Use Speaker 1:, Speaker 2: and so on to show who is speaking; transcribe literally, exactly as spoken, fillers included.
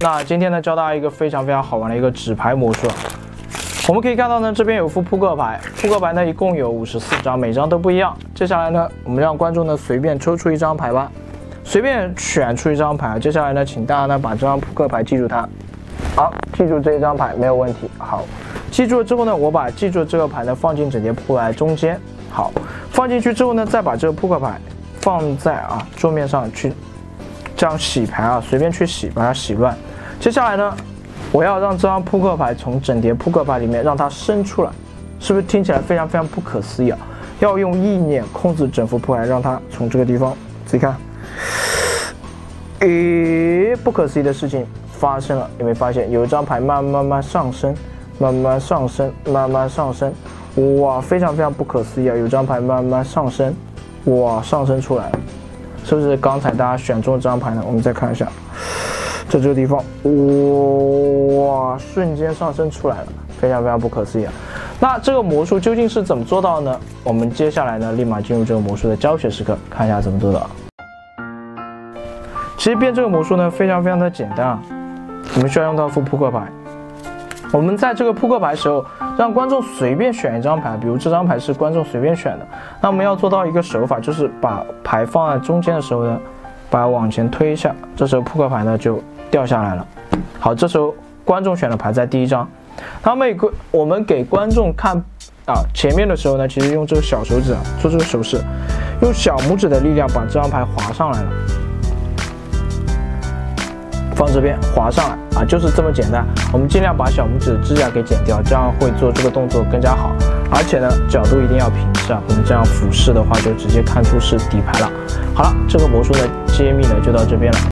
Speaker 1: 那今天呢，教大家一个非常非常好玩的一个纸牌魔术。我们可以看到呢，这边有副扑克牌，扑克牌呢一共有五十四张，每张都不一样。接下来呢，我们让观众呢随便抽出一张牌吧，随便选出一张牌。接下来呢，请大家呢把这张扑克牌记住它。好，记住这一张牌没有问题。好，记住了之后呢，我把记住这个牌呢放进整叠扑克牌中间。好，放进去之后呢，再把这个扑克牌放在啊桌面上去，这样洗牌啊，随便去洗，把它洗乱。接下来呢，我要让这张扑克牌从整叠扑克牌里面让它伸出来，是不是听起来非常非常不可思议啊？要用意念控制整副扑克牌，让它从这个地方，自己看，诶，不可思议的事情发生了，有没有发现？有一张牌慢慢慢慢上升，慢慢上升，慢慢上升，哇，非常非常不可思议啊！有张牌慢慢上升，哇，上升出来了，是不是刚才大家选中的这张牌呢？我们再看一下。在这个地方，哇，瞬间上升出来了，非常非常不可思议啊！那这个魔术究竟是怎么做到的呢？我们接下来呢，立马进入这个魔术的教学时刻，看一下怎么做到。其实变这个魔术呢，非常非常的简单啊！我们需要用到副扑克牌。我们在这个扑克牌时候，让观众随便选一张牌，比如这张牌是观众随便选的。那我们要做到一个手法，就是把牌放在中间的时候呢，把它往前推一下，这时候扑克牌呢就掉下来了。好，这时候观众选的牌在第一张。那么我们给观众看啊前面的时候呢，其实用这个小手指啊做这个手势，用小拇指的力量把这张牌划上来了，放这边划上来啊，就是这么简单。我们尽量把小拇指的指甲给剪掉，这样会做这个动作更加好。而且呢，角度一定要平视啊，我们这样俯视的话，就直接看出是底牌了。好了，这个魔术的揭秘呢就到这边了。